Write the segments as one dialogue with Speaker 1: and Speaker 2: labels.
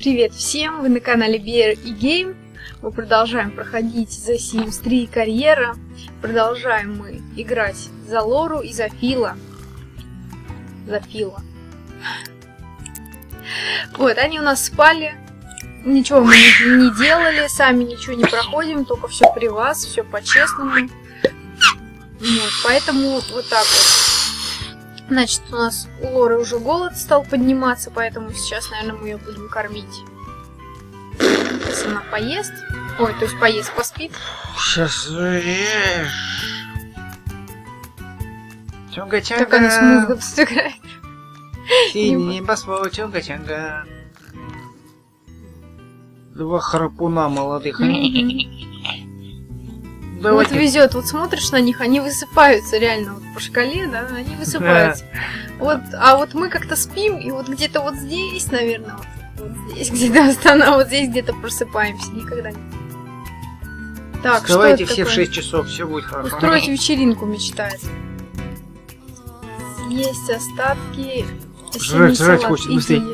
Speaker 1: Привет всем! Вы на канале Bear и Game. Мы продолжаем проходить The Sims 3 карьера. Продолжаем мы играть за Лору и за Фила. За Фила. Вот, они у нас спали. Ничего мы не делали, сами ничего не проходим, только все при вас, все по-честному. Вот, поэтому вот так вот. Значит, у нас у Лоры уже голод стал подниматься, поэтому сейчас, наверное, мы ее будем кормить. Сейчас она поест. Ой, то есть поест, поспит.
Speaker 2: Сейчас ешь. Чунга-чанга.
Speaker 1: Так она с мозгом сыграет.
Speaker 2: Синий небосвод, чунга-чанга. Два храпуна молодых.
Speaker 1: Вот везет, вот смотришь на них, они высыпаются реально вот по шкале, да, они высыпаются. Вот, а вот мы как-то спим, и вот где-то вот здесь, наверное, вот здесь где-то вот здесь где-то просыпаемся, никогда не. Так,
Speaker 2: вставайте
Speaker 1: что
Speaker 2: все
Speaker 1: такое?
Speaker 2: в 6 часов, все будет хорошо.
Speaker 1: Устроить вечеринку мечтает. Есть остатки.
Speaker 2: Жрать хочет, быстрее.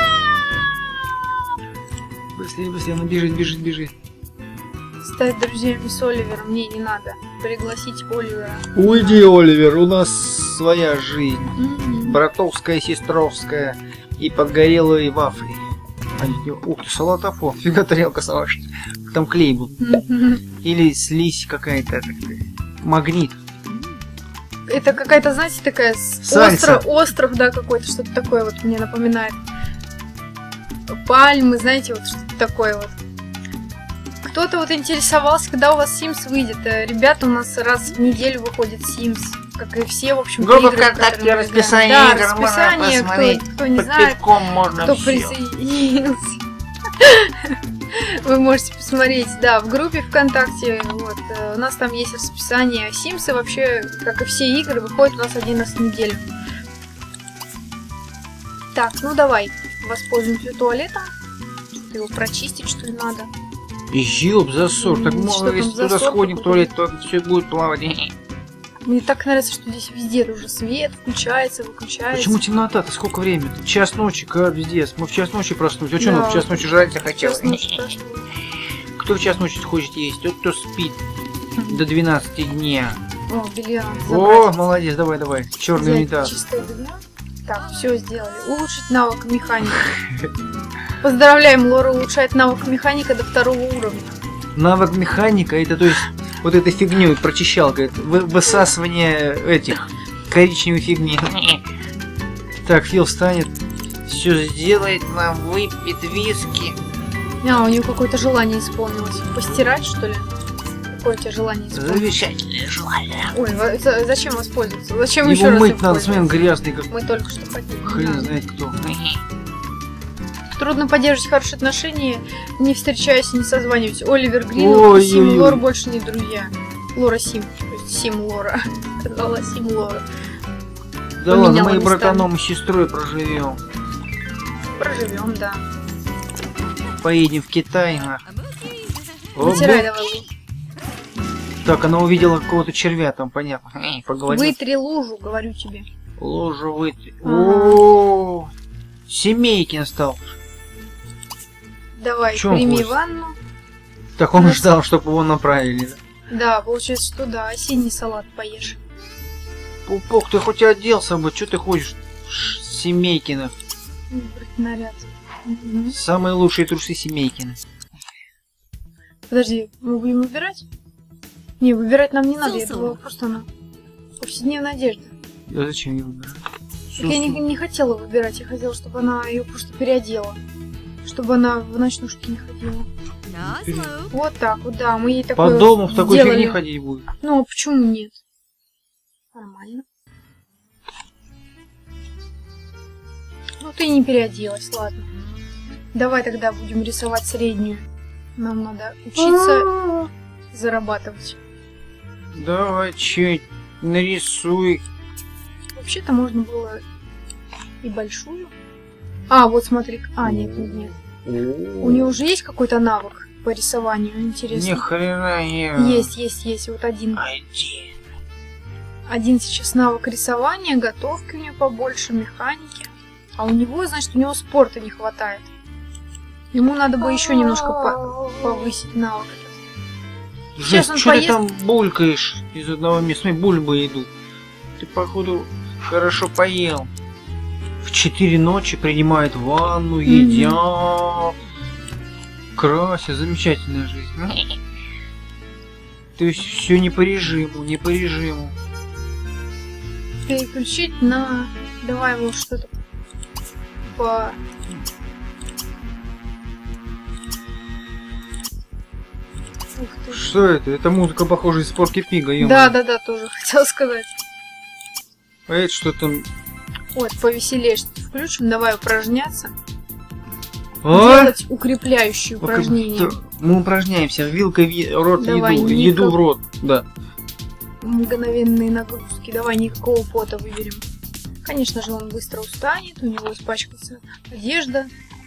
Speaker 2: Быстрее, она бежит.
Speaker 1: Стать друзьями с Оливером мне не надо. Пригласить Оливера.
Speaker 2: Уйди, Оливер, у нас своя жизнь. Братовская, сестровская и подгорелые вафли. Ух ты, салатофон. Фига тарелка салаш. Там клей был. Или слизь какая-то. Магнит.
Speaker 1: Это какая-то, знаете, такая остров, да, какой-то, что-то такое вот мне напоминает. Пальмы, знаете, вот что-то такое вот. Кто-то вот интересовался, когда у вас Sims выйдет. Ребята, у нас раз в неделю выходит Sims, как и все, в общем,
Speaker 2: группа ВКонтакте, расписание
Speaker 1: да,
Speaker 2: игр,
Speaker 1: расписание, кто не знает, кто присоединился. Вы можете посмотреть, да, в группе ВКонтакте, вот, у нас там есть расписание Sims, и вообще, как и все игры, выходят у нас один раз в неделю. Так, ну давай, воспользуемся туалетом, что-то его прочистить, что ли, надо.
Speaker 2: Ёб, засор, так мало, если туда сходим в туалет, то все будет плавать.
Speaker 1: Мне так нравится, что здесь везде уже свет включается, выключается.
Speaker 2: Почему темнота-то? Сколько времени? Час ночи, как здесь. Мы в час ночи проснулись. А что нам в час ночи жрать захотелось? Кто в час ночи хочет есть? Тот, кто спит до 12 дня.
Speaker 1: О, белье.
Speaker 2: О, молодец, давай. Черный унитаз.
Speaker 1: Чистое белье. Так, все сделали. Улучшить навык механика. Поздравляем, Лора улучшает навык механика до 2-го уровня.
Speaker 2: Навык механика, это то есть вот эта фигню, прочищалка, это высасывание этих коричневой фигни. Так, Фил встанет, все сделает, нам выпьет виски.
Speaker 1: А, у нее какое-то желание исполнилось. Постирать, что ли? Какое у тебя желание исполнилось?
Speaker 2: Замечательное желание.
Speaker 1: Ой, зачем воспользоваться? Зачем
Speaker 2: его
Speaker 1: еще раз
Speaker 2: мыть надо, смотри, он грязный как.
Speaker 1: Мы только что ходили.
Speaker 2: Хрен знает кто.
Speaker 1: Трудно поддерживать хорошие отношения, не встречаясь и не созваниваясь. Оливер Грин и Сим Лор больше не друзья. Лора Сим, то есть Сим Лора. Сказала Сим Лора.
Speaker 2: Да ладно, мы братаном и сестрой проживем.
Speaker 1: Проживем, да.
Speaker 2: Поедем в Китай,
Speaker 1: Вытирай давай.
Speaker 2: Так, она увидела какого-то червя там, понятно. Поговорим.
Speaker 1: Вытри лужу, говорю тебе.
Speaker 2: Лужу вытри. О, Семейкин стал.
Speaker 1: Давай, прими ванну.
Speaker 2: Так он ждал, чтобы его направили.
Speaker 1: Да, получается, что да, осенний салат поешь.
Speaker 2: Пупок, ты хоть оделся бы, что ты хочешь? Семейкина.
Speaker 1: Наряд.
Speaker 2: Самые лучшие трусы Семейкина.
Speaker 1: Подожди, мы будем выбирать? Не, выбирать нам не надо, это была просто она. Повседневная одежда.
Speaker 2: А зачем ее выбирать?
Speaker 1: Так я не хотела выбирать, я хотела, чтобы она ее просто переодела. Чтобы она в ночнушке не ходила. Вот так вот, да, мы ей такое
Speaker 2: по дому в такой фигне ходить будет.
Speaker 1: Ну, а почему нет? Нормально. Ну, ты не переоделась, ладно. Давай тогда будем рисовать среднюю. Нам надо учиться зарабатывать.
Speaker 2: Давай, чуть нарисуй.
Speaker 1: Вообще-то можно было и большую. А, вот смотри. А, нет. У нее уже есть какой-то навык по рисованию, интересно?
Speaker 2: Ни хрена
Speaker 1: Есть. Вот один. Один сейчас навык рисования, готовки у нее побольше, механики. А у него, значит, у него спорта не хватает. Ему надо бы еще немножко повысить навык. Сейчас он
Speaker 2: что
Speaker 1: поест.
Speaker 2: ты там булькаешь из одного места? Смотри, бульбы идут. Ты, походу, хорошо поел. В 4 ночи принимает ванну, едят. Крася, замечательная жизнь. То есть все не по режиму, не по режиму.
Speaker 1: Переключить на... Давай его что-то по... Ух ты.
Speaker 2: Что это? Это музыка, похожа из Порки Пига,
Speaker 1: Да, тоже хотел сказать.
Speaker 2: А это что там?
Speaker 1: Вот, повеселее что-то включим. Давай упражняться.
Speaker 2: А?
Speaker 1: Делать укрепляющие упражнения.
Speaker 2: Мы упражняемся. Вилкой в рот,
Speaker 1: Давай,
Speaker 2: еду в рот. Да.
Speaker 1: Мгновенные нагрузки. Давай никакого пота выберем. Конечно же, он быстро устанет, у него испачкается одежда.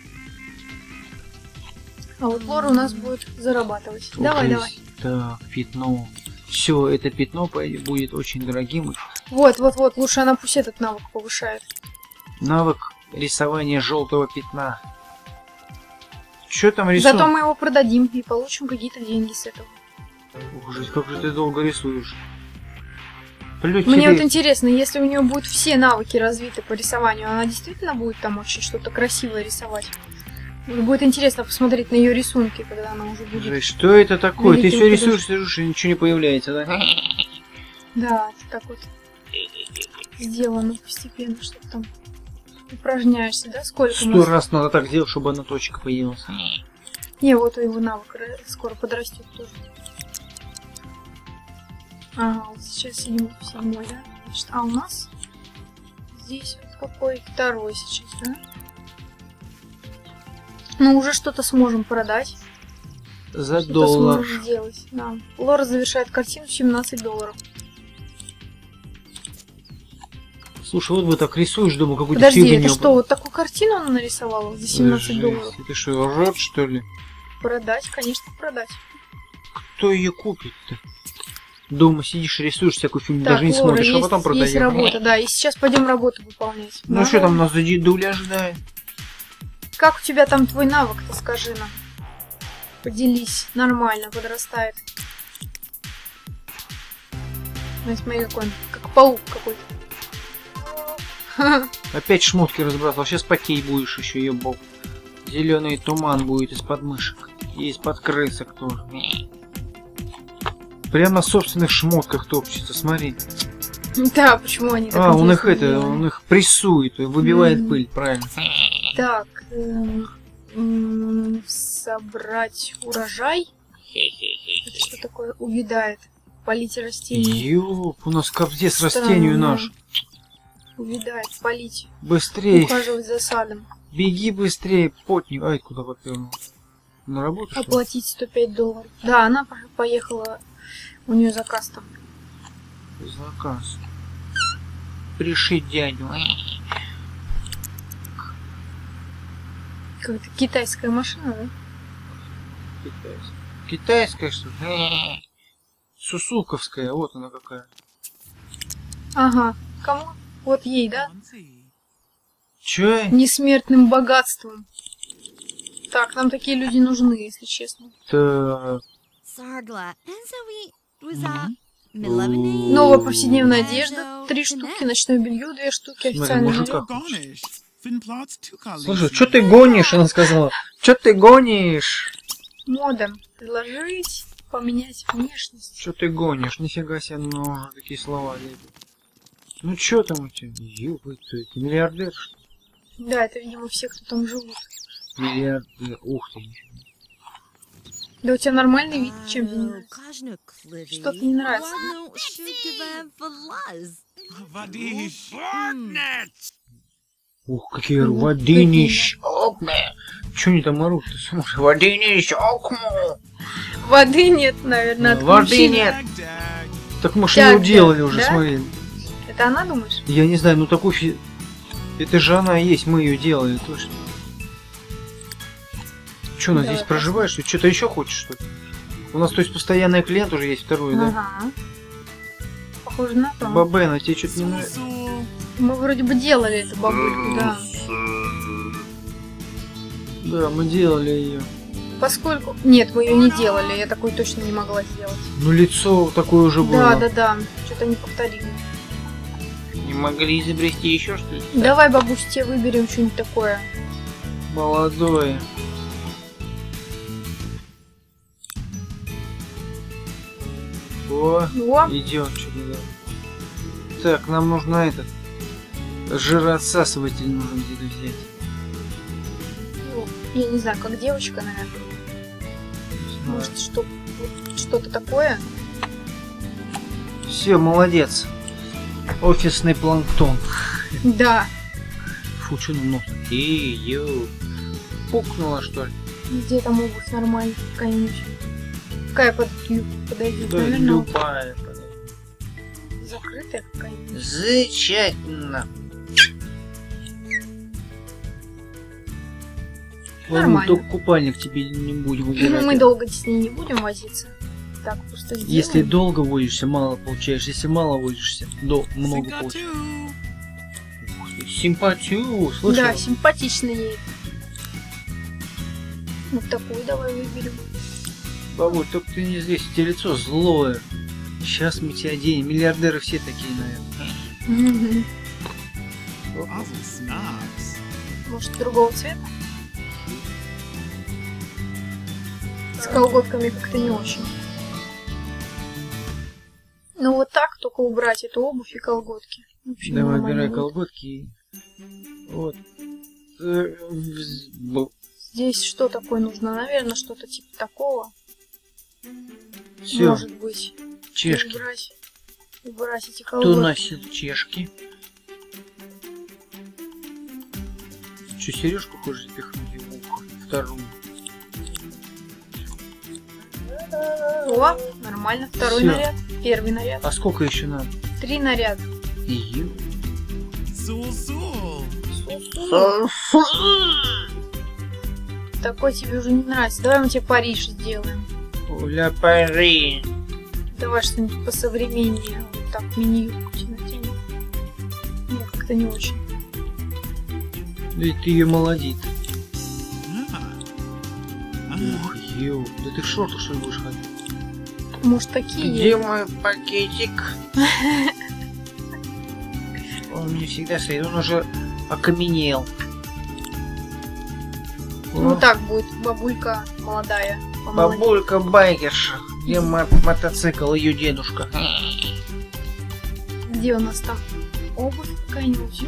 Speaker 1: А вот Лора у нас будет зарабатывать. Давай.
Speaker 2: Так, пятно. Все, это пятно будет очень дорогим.
Speaker 1: Вот. Лучше она пусть этот навык повышает.
Speaker 2: Навык рисования желтого пятна. Что там рисуешь?
Speaker 1: Зато мы его продадим и получим какие-то деньги с этого.
Speaker 2: Ужас, как же ты долго рисуешь. Плюнь
Speaker 1: Мне
Speaker 2: тебе.
Speaker 1: вот интересно, если у нее будут все навыки развиты по рисованию, она действительно будет там очень что-то красивое рисовать? Будет интересно посмотреть на ее рисунки, когда она уже будет.
Speaker 2: Жесть, что это такое? Ты
Speaker 1: великим
Speaker 2: все рисуешь,
Speaker 1: художником.
Speaker 2: рисуешь, и ничего не появляется, да?
Speaker 1: Да, это так вот сделано постепенно, что-то там упражняешься, да? Сколько
Speaker 2: 100 раз надо так сделать, чтобы одна точка появилась.
Speaker 1: Не, вот его навык скоро подрастет тоже. Ага, вот сейчас седьмой, да? Значит, а у нас здесь вот какой второй сейчас, да? Ну, уже что-то сможем продать.
Speaker 2: За
Speaker 1: Что-то
Speaker 2: доллар.
Speaker 1: сможем сделать, да. Лора завершает картину $17.
Speaker 2: Слушай, вот вы так рисуешь, думаю, какую-то
Speaker 1: Подожди,
Speaker 2: фигню.
Speaker 1: это что, вот такую картину она нарисовала за $17?
Speaker 2: Ты что, рот, что ли?
Speaker 1: Продать, конечно, продать.
Speaker 2: Кто ее купит-то? Дома сидишь, рисуешь всякую фигню,
Speaker 1: Так,
Speaker 2: даже не
Speaker 1: Лора,
Speaker 2: смотришь, а потом продаешь.
Speaker 1: есть работа, да, и сейчас пойдем работу выполнять.
Speaker 2: Ну что там нас за дедуля ожидает?
Speaker 1: Как у тебя там твой навык-то, скажи нам? Поделись, нормально, подрастает. Ну, смотри, какой он, как паук какой-то.
Speaker 2: Опять шмотки разбрасывал, сейчас потей будешь еще, ебал. Зеленый туман будет из-под мышек. И из-под крысок тоже. Прямо в собственных шмотках топчется, смотри.
Speaker 1: Да, почему они так
Speaker 2: Он их
Speaker 1: интересно делают?
Speaker 2: он их прессует, выбивает пыль, правильно.
Speaker 1: Так, собрать урожай. Это что такое? Увядает. Полить растения.
Speaker 2: Ёп, у нас капздец
Speaker 1: Странно.
Speaker 2: растению наш.
Speaker 1: Увядает, полить.
Speaker 2: Быстрее,
Speaker 1: Ухаживать за садом.
Speaker 2: беги быстрее, потник. Ай, куда попернул? На работу, что ли?
Speaker 1: Оплатить $105. Да, она поехала. У нее заказ там.
Speaker 2: Заказ. Пришить дядю.
Speaker 1: Какая-то китайская машина, да?
Speaker 2: Китайская, что ли? Сусуковская, вот она какая.
Speaker 1: Ага. Кому? Вот ей, да?
Speaker 2: Чё?
Speaker 1: Несмертным богатством. Так, нам такие люди нужны, если честно.
Speaker 2: Так.
Speaker 1: Новая повседневная одежда, 3 штуки, ночное белье, 2 штуки, официальный
Speaker 2: мужика.
Speaker 1: наряд.
Speaker 2: Слушай, что ты гонишь, она сказала. Что ты гонишь?
Speaker 1: Мода. Предложить, поменять внешность.
Speaker 2: Что ты гонишь? Нифига себе, ну, такие слова лезут. Ну что там у тебя? Ёбай ты миллиардер, что ли?
Speaker 1: Да, это, видимо, все, кто там живут.
Speaker 2: Миллиардер, ух ты.
Speaker 1: Да у тебя нормальный вид, чем тебе не нравится? Что-то не нравится.
Speaker 2: Ух, какие водынища. Чё они там орут-то? Слушай, водынища.
Speaker 1: Воды нет, наверное,
Speaker 2: Воды
Speaker 1: отключили.
Speaker 2: нет. Так мы ж
Speaker 1: Тяга,
Speaker 2: ее делали уже,
Speaker 1: да?
Speaker 2: смотри.
Speaker 1: Это она, думаешь?
Speaker 2: Я не знаю, ну такой это же она и есть, мы ее делали, точно. Че, она
Speaker 1: Давай,
Speaker 2: здесь проживаешь? Ты что-то еще хочешь, что ли? У нас, то есть, постоянный клиент уже есть второй, да?
Speaker 1: Ага. Похоже на то.
Speaker 2: Бабена, тебе что-то не нравится?
Speaker 1: Мы вроде бы делали эту бабульку, да.
Speaker 2: Да, мы делали ее.
Speaker 1: Поскольку... Нет, мы ее не делали, я такой точно не могла сделать.
Speaker 2: Ну, лицо такое уже было.
Speaker 1: Да. Что-то не повторили.
Speaker 2: Не могли изобрести еще что-то?
Speaker 1: Давай, бабусь, тебе выберем что-нибудь такое.
Speaker 2: Молодое. О, идет что-то. Так, нам нужно этот жироотсасыватель нужно где-то взять.
Speaker 1: Ну, я не знаю, как девочка, наверное. Может, что-то такое?
Speaker 2: Все, молодец. Офисный планктон.
Speaker 1: Да.
Speaker 2: Фу, что на нос? Эй-ё. Пукнула, что ли?
Speaker 1: Где там обувь нормальная какая-нибудь? Какая подойдет?
Speaker 2: Да,
Speaker 1: Наверное,
Speaker 2: любая подойдет.
Speaker 1: Закрытая какая-нибудь.
Speaker 2: Замечательно.
Speaker 1: Нормально.
Speaker 2: Только купальник тебе не будем выбирать.
Speaker 1: Мы долго с ней не будем возиться. Так, просто сделаем.
Speaker 2: Если долго возишься, мало получаешь. Если мало возишься, много получаешь. Симпатию, слышал?
Speaker 1: Да, симпатично ей. Вот такую давай выберем.
Speaker 2: Бабуль, только ты не здесь, у тебя лицо злое. Сейчас мы тебя оденем. Миллиардеры все такие, наверное.
Speaker 1: Может, другого цвета? С колготками как-то не очень. Ну вот так, только убрать эту обувь и колготки. Вообще
Speaker 2: давай,
Speaker 1: нормально
Speaker 2: убирай
Speaker 1: будет.
Speaker 2: колготки. Вот.
Speaker 1: Здесь что такое нужно? Наверное, что-то типа такого.
Speaker 2: Все,
Speaker 1: Может быть.
Speaker 2: чешки.
Speaker 1: Убрать эти
Speaker 2: Кто
Speaker 1: колготки.
Speaker 2: носит чешки? Что, сережку хочешь запихнуть в ухо? Вторую.
Speaker 1: О, нормально. Второй
Speaker 2: Всё.
Speaker 1: наряд. Первый наряд.
Speaker 2: А сколько еще надо?
Speaker 1: 3 наряда.
Speaker 2: Ю.
Speaker 1: Такой тебе уже не нравится. Давай мы тебе Париж сделаем.
Speaker 2: Ля Пари.
Speaker 1: Давай что-нибудь посовременнее. Вот так мини-юбку тебе натянем. Нет, как-то не очень.
Speaker 2: Да ты ее молодит. Ух, ё. Да ты в шортах что ли будешь ходить?
Speaker 1: Может, такие?
Speaker 2: Где мой пакетик? Он мне всегда стоит, он уже окаменел.
Speaker 1: Ну так будет бабулька молодая. помолодее.
Speaker 2: Бабулька байкерша. Где мотоцикл ее дедушка?
Speaker 1: Где у нас там обувь какая-нибудь?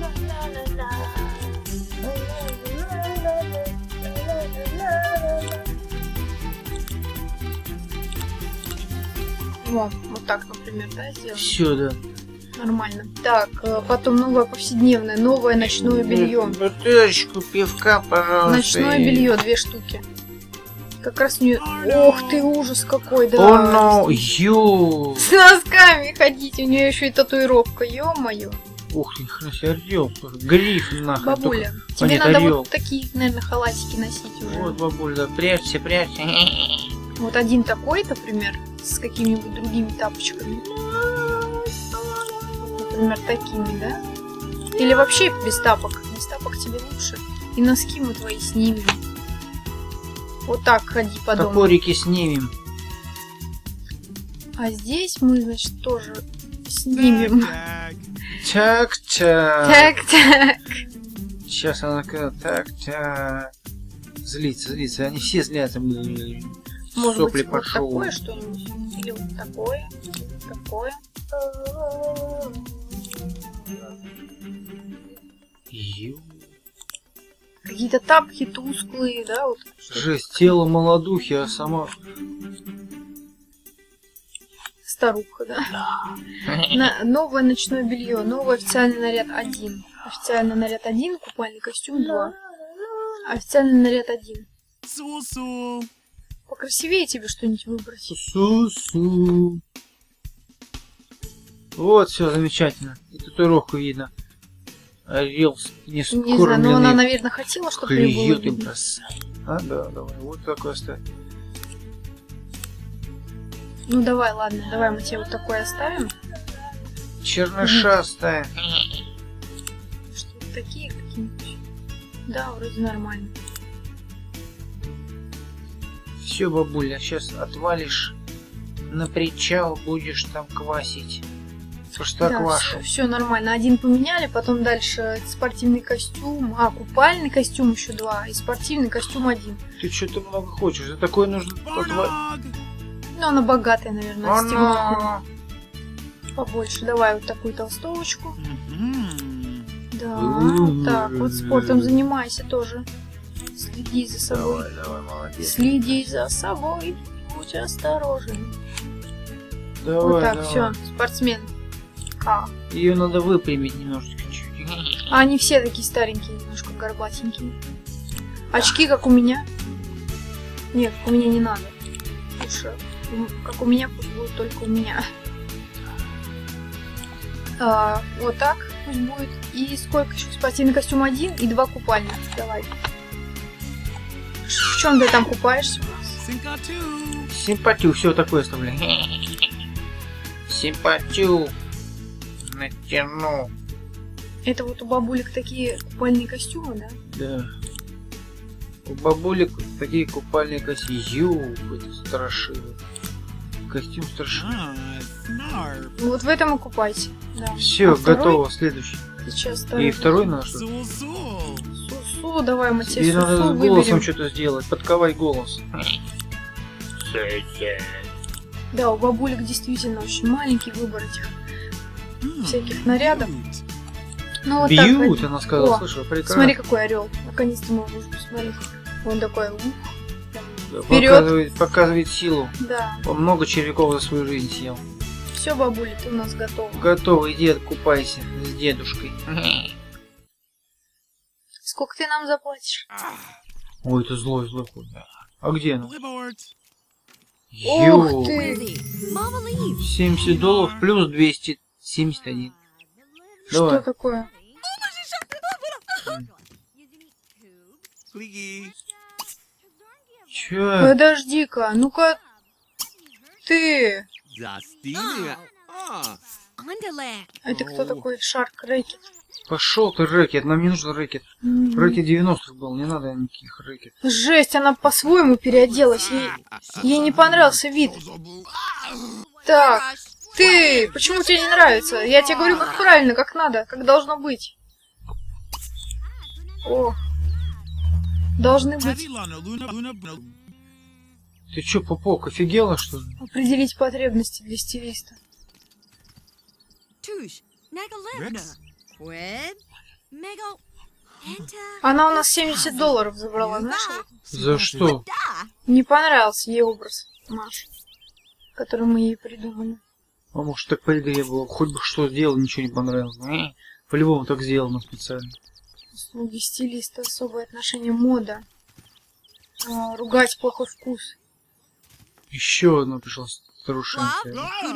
Speaker 1: Во, вот так, например, да, сделаем?
Speaker 2: Все, да.
Speaker 1: Нормально. Так, потом новое повседневное, новое ночное белье.
Speaker 2: Бутылочку пивка, пожалуйста.
Speaker 1: Ночное белье 2 штуки. Как раз не... Ох ты, ужас какой, да.
Speaker 2: О, но, ю.
Speaker 1: С носками ходить, у нее еще и татуировка, ё-моё.
Speaker 2: Ух ты, хрена себе, орел. Гриф нахрен.
Speaker 1: Бабуля,
Speaker 2: только.
Speaker 1: тебе
Speaker 2: нет,
Speaker 1: надо
Speaker 2: орел.
Speaker 1: вот такие, наверное, халатики носить уже.
Speaker 2: Вот, бабуля, да, прячься, прячься.
Speaker 1: Вот один такой, например, с какими-нибудь другими тапочками. Например, такими, да? Или вообще без тапок. Без тапок тебе лучше. И носки мы твои снимем. Вот так ходи по дому.
Speaker 2: Топорики снимем.
Speaker 1: А здесь мы, значит, тоже снимем.
Speaker 2: Так-так.
Speaker 1: Так.
Speaker 2: Сейчас она так-так. Злится. Они все злятся.
Speaker 1: Может
Speaker 2: Сопли
Speaker 1: быть, вот
Speaker 2: пошел.
Speaker 1: такое что-нибудь? Или вот такое? Такое? Какие-то тапки тусклые, да? Вот.
Speaker 2: Жесть, тело молодухи, а сама...
Speaker 1: Старуха, да? Новое ночное белье, новый официальный наряд 1. Официальный наряд 1, купальный костюм 2. Официальный наряд 1. Покрасивее тебе что-нибудь выбрать.
Speaker 2: Су-су. Вот, все замечательно. И татуировку видно. Орел не скормленный.
Speaker 1: Не знаю, но она, наверное, хотела, чтобы ее было
Speaker 2: Клюет и
Speaker 1: видно.
Speaker 2: бросает. А, да, давай. Вот такой оставь.
Speaker 1: Ну давай, ладно, давай мы тебе вот такой оставим.
Speaker 2: Чернышастая.
Speaker 1: Что-то такие какие-нибудь. Да, вроде нормально.
Speaker 2: Все, бабуля, сейчас отвалишь на причал, будешь там квасить. Просто
Speaker 1: Да,
Speaker 2: квашу.
Speaker 1: все нормально. Один поменяли, потом дальше спортивный костюм, купальный костюм еще 2 и спортивный костюм 1.
Speaker 2: Ты что-то много хочешь. За такое нужно отвалить.
Speaker 1: Ну, она богатая, наверное,
Speaker 2: Она...
Speaker 1: стимулка побольше. Давай вот такую толстовочку. Да, так, вот спортом занимайся тоже. Следи за собой.
Speaker 2: Давай, давай, молодец.
Speaker 1: Следи за собой. Будь осторожен.
Speaker 2: Давай,
Speaker 1: Вот так,
Speaker 2: давай.
Speaker 1: все, спортсмен.
Speaker 2: Ее надо выпрямить немножечко чуть.
Speaker 1: А они все такие старенькие, немножко горбатенькие. Очки, как у меня. Нет, как у меня не надо. Лучше, как у меня, пусть будет только у меня. Вот так пусть будет. И сколько еще? Спортивный костюм 1 и 2 купальных. Давай. В чем ты там купаешься у нас?
Speaker 2: Симпатию, все такое оставляй. Симпатию. Натяну.
Speaker 1: Это вот у бабулек такие купальные костюмы, да?
Speaker 2: Да. У бабулек такие купальные костюмы. Это страшило. Костюм страшило.
Speaker 1: Ну вот в этом и купайся. Да.
Speaker 2: Все,
Speaker 1: А второй?
Speaker 2: готово, следующий.
Speaker 1: Сейчас
Speaker 2: И второй надо что?
Speaker 1: Сусу, давай мы тебе
Speaker 2: Тебе надо
Speaker 1: сусу
Speaker 2: с голосом
Speaker 1: выберем.
Speaker 2: что-то сделать, подковать голос.
Speaker 1: Да, у бабулек действительно очень маленький выбор этих всяких нарядов. Ну вот
Speaker 2: Бьют,
Speaker 1: так.
Speaker 2: она сказала,
Speaker 1: О,
Speaker 2: слышала, прекрасно.
Speaker 1: Смотри, какой орел. Наконец-то мы можем посмотреть. Он такой,
Speaker 2: Да,
Speaker 1: вперед.
Speaker 2: показывает силу.
Speaker 1: Да.
Speaker 2: Он много червяков за свою жизнь съел.
Speaker 1: Все, бабуля, ты у нас готова.
Speaker 2: Готово, иди купайся с дедушкой.
Speaker 1: Сколько ты нам заплатишь?
Speaker 2: Ой, это злой хуй. А где она?
Speaker 1: Ух ты!
Speaker 2: $70 плюс 271.
Speaker 1: Что
Speaker 2: Давай.
Speaker 1: такое?
Speaker 2: Чё?
Speaker 1: Подожди-ка, ну-ка. Ты! Это кто такой? Шарк Рэкет.
Speaker 2: Пошел ты, рэкет, нам не нужен рэкет. Рэкет 90-х был, не надо никаких рэкет.
Speaker 1: Жесть, она по-своему переоделась. Ей не понравился вид. Так, ты, почему тебе не нравится? Я тебе говорю, как правильно, как надо, как должно быть. О, должны быть.
Speaker 2: Ты чё, пупок, офигела, что ли?
Speaker 1: Определить потребности для стилиста. Она у нас $70 забрала, знаешь?
Speaker 2: За что?
Speaker 1: Не понравился ей образ наш, который мы ей придумали.
Speaker 2: А может так по игре было? Хоть бы что сделал, ничего не понравилось. По-любому так сделано специально.
Speaker 1: Услуги стилиста, особое отношение, мода. Ругать плохой вкус.
Speaker 2: Еще одна пришла старушенькая.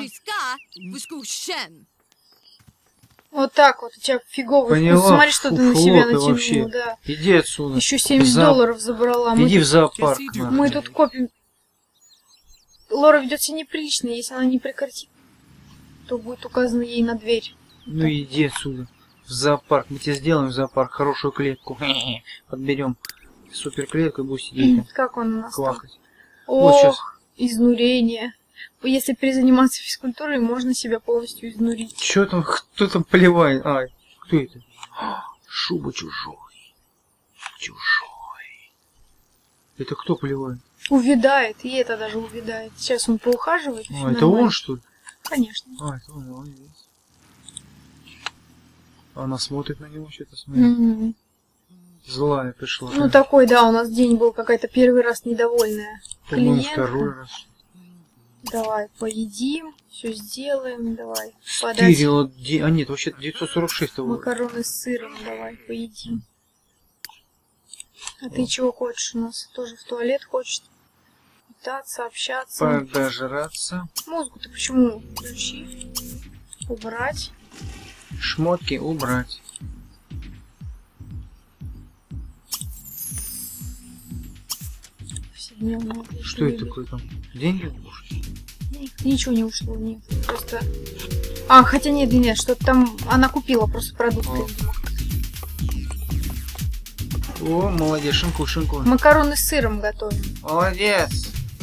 Speaker 1: Вот так вот, у тебя фиговый
Speaker 2: Поняла?
Speaker 1: вкус. Смотри, что ты на
Speaker 2: Фуфло
Speaker 1: себя
Speaker 2: ты
Speaker 1: натянула,
Speaker 2: вообще.
Speaker 1: да.
Speaker 2: Иди отсюда.
Speaker 1: Еще $70 забрала.
Speaker 2: Иди в зоопарк.
Speaker 1: Мы тут копим. Лора ведет себя неприлично, если она не прекратит, то будет указано ей на дверь.
Speaker 2: Ну иди отсюда. В зоопарк. Мы тебе сделаем в зоопарк хорошую клетку. Подберем супер клетку и будешь сидеть
Speaker 1: Как он у нас там?
Speaker 2: квакать. Вот сейчас.
Speaker 1: Ох, изнурение. Если перезаниматься физкультурой, можно себя полностью изнурить.
Speaker 2: Чё там? Кто там поливает? А, кто это? Шуба чужой. Чужой. Это кто поливает?
Speaker 1: Увядает, и это даже увядает. Сейчас он поухаживает. всё
Speaker 2: А, это
Speaker 1: нормально.
Speaker 2: он, что ли?
Speaker 1: Конечно.
Speaker 2: А, это он, молодец. Она смотрит на него, что-то смотрит. Злая пришла.
Speaker 1: Ну такой, да, у нас день был какая-то первый раз недовольная
Speaker 2: По-моему,
Speaker 1: клиентка.
Speaker 2: второй раз.
Speaker 1: Давай, поедим, все сделаем, давай.
Speaker 2: Стырила, а нет, вообще 946 того.
Speaker 1: Макароны с сыром, давай, поедим. А ты чего хочешь у нас? Тоже в туалет хочешь? Питаться, общаться.
Speaker 2: Подожраться.
Speaker 1: Музыку ты почему включи? Убрать.
Speaker 2: Шмотки убрать.
Speaker 1: Повседневные.
Speaker 2: Что это такое там? Деньги ушли?
Speaker 1: Ничего не ушло, нет. Просто... А, хотя нет, что-то там она купила просто продукты.
Speaker 2: О, молодец, шинку.
Speaker 1: Макароны с сыром готовим.
Speaker 2: Молодец.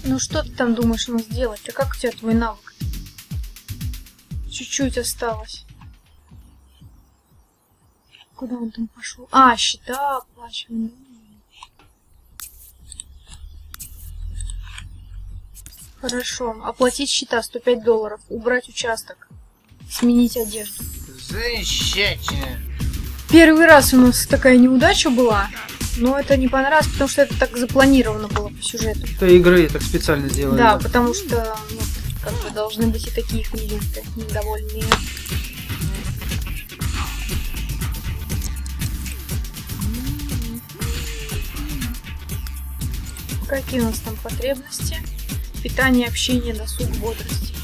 Speaker 1: Ну что ты там думаешь у нас делать? А как у тебя твой навык? Чуть-чуть осталось. Куда он там пошел? А, счета оплачиваем. Хорошо. Оплатить счета $105. Убрать участок. Сменить одежду.
Speaker 2: Замечательно.
Speaker 1: Первый раз у нас такая неудача была. Но это не понравилось, потому что это так запланировано было по сюжету.
Speaker 2: Это игры так специально сделали.
Speaker 1: Да, потому что вот, как бы должны быть и такие клиенты недовольные. Какие у нас там потребности? Питание, общение, досуг, бодрости.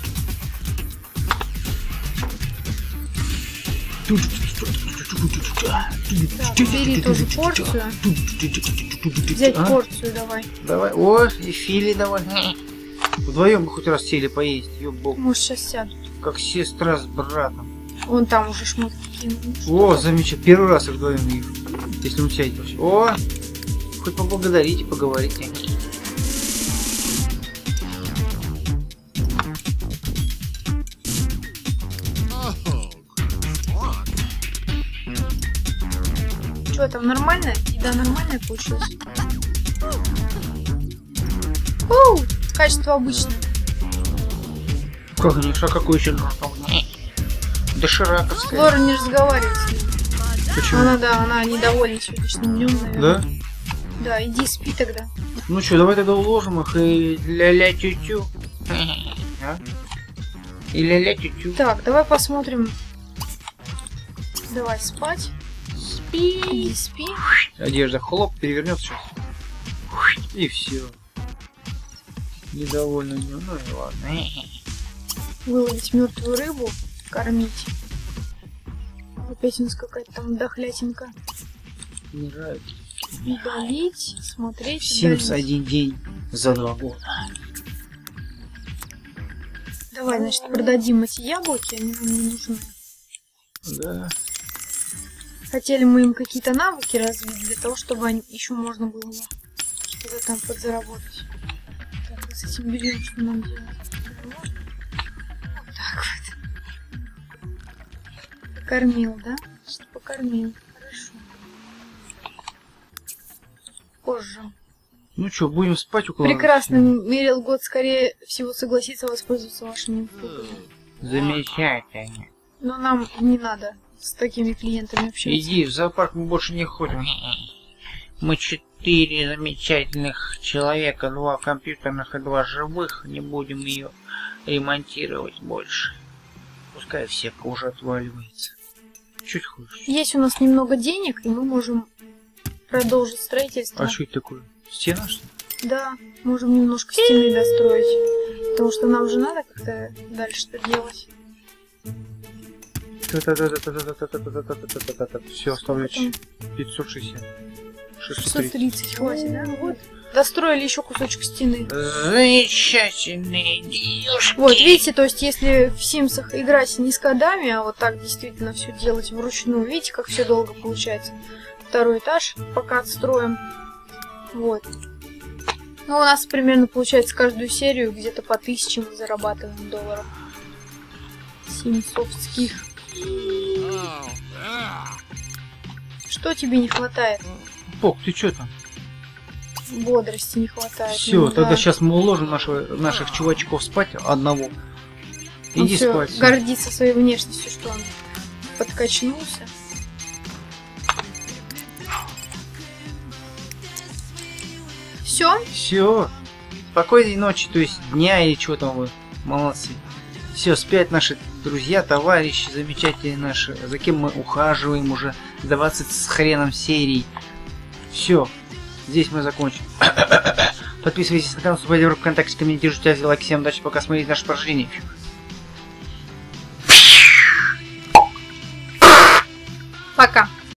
Speaker 1: Так, бери тоже порцию. Взять порцию давай.
Speaker 2: Давай. О, и Фили давай. Вдвоем бы хоть раз сели поесть, ёбок.
Speaker 1: Может, сейчас сядут.
Speaker 2: Как сестра с братом.
Speaker 1: Вон там уже шмотки кинул.
Speaker 2: О, замечательно. Первый раз их вдвоем вижу. Если он сядет вообще. О, хоть поблагодарите, поговорите.
Speaker 1: Что там, нормально? Еда нормальная получилась? Оу, качество обычное.
Speaker 2: Как не, что какой еще? Дошираковская.
Speaker 1: Лора не разговаривает с ним.
Speaker 2: Почему?
Speaker 1: Она недовольна сегодняшним днем, наверное.
Speaker 2: Да?
Speaker 1: Да, иди спи тогда.
Speaker 2: Ну что, давай тогда уложим их и ля-ля тю-тю. А? И ля-ля тю-тю.
Speaker 1: Так, давай посмотрим. Давай спать. Спи. Иди спи.
Speaker 2: Одежда хлоп, перевернется сейчас. И все. Недовольно днем. Ну и ладно.
Speaker 1: Выловить мертвую рыбу, кормить. Опять у нас какая-то там дохлятинка.
Speaker 2: Не нравится.
Speaker 1: Удалить, смотреть.
Speaker 2: Sims
Speaker 1: удалить.
Speaker 2: 1 день за 2 года.
Speaker 1: Давай, значит, продадим эти яблоки, они нам не нужны.
Speaker 2: Да.
Speaker 1: Хотели мы им какие-то навыки развить, для того, чтобы они еще можно было что-то там подзаработать. Так, вот с этим берем, что нам делать. Вот так вот. Покормил, да? Что покормил. Хорошо. Позже.
Speaker 2: Ну что, будем спать около...
Speaker 1: Прекрасно. Мерил год, скорее всего, согласится воспользоваться вашими услугами.
Speaker 2: Замечательно.
Speaker 1: Но нам не надо с такими клиентами общаться.
Speaker 2: Иди, в зоопарк мы больше не ходим. Мы 4 замечательных человека, 2 компьютерных и 2 живых. Не будем ее ремонтировать больше. Пускай всех уже отваливается. Чуть хочешь.
Speaker 1: Есть у нас немного денег, и мы можем продолжить строительство.
Speaker 2: А что это такое? Стена, что ли?
Speaker 1: Да, можем немножко стены достроить. Потому что нам же надо как-то дальше-то делать.
Speaker 2: Все, оставляю 560. 630.
Speaker 1: 630 хватит, да? Вот. Достроили еще кусочек стены.
Speaker 2: Замечательные девушки.
Speaker 1: Вот, видите, то есть если в Симсах играть не с кодами, а вот так действительно все делать вручную, видите, как все долго получается. Второй этаж пока отстроим. Вот. Ну, у нас примерно получается каждую серию где-то по 1000 мы зарабатываем долларов. Симсовских. Что тебе не хватает?
Speaker 2: Бог, ты что там?
Speaker 1: Бодрости не хватает.
Speaker 2: Все,
Speaker 1: ну,
Speaker 2: тогда
Speaker 1: да.
Speaker 2: сейчас мы уложим наших чувачков спать одного.
Speaker 1: Он
Speaker 2: Иди
Speaker 1: всё
Speaker 2: спать.
Speaker 1: гордится своей внешностью, что он подкачнулся. Все?
Speaker 2: Все. Спокойной ночи, то есть дня или что там вы. Молодцы. Все, спят наши друзья, товарищи, замечательные наши, за кем мы ухаживаем уже 20 с хреном серий. Все. Здесь мы закончим. Подписывайтесь на канал, вступайте в ВКонтакте, комментируйте, ставьте лайк. Всем удачи, пока смотрите наше прохождение.